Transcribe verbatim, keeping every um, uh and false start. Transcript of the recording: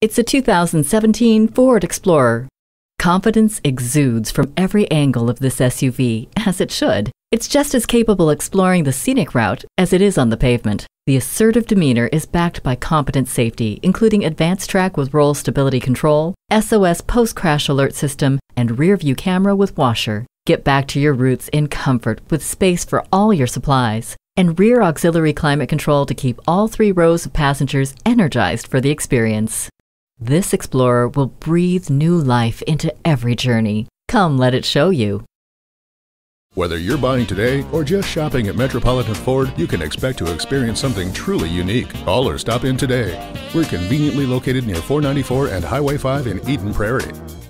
It's a two thousand seventeen Ford Explorer. Confidence exudes from every angle of this S U V, as it should. It's just as capable exploring the scenic route as it is on the pavement. The assertive demeanor is backed by competent safety, including advanced track with roll stability control, S O S post-crash alert system, and rear-view camera with washer. Get back to your roots in comfort with space for all your supplies, and rear auxiliary climate control to keep all three rows of passengers energized for the experience. This Explorer will breathe new life into every journey. Come let it show you. Whether you're buying today or just shopping at Metropolitan Ford, you can expect to experience something truly unique. Call or stop in today. We're conveniently located near four ninety-four and Highway five in Eden Prairie.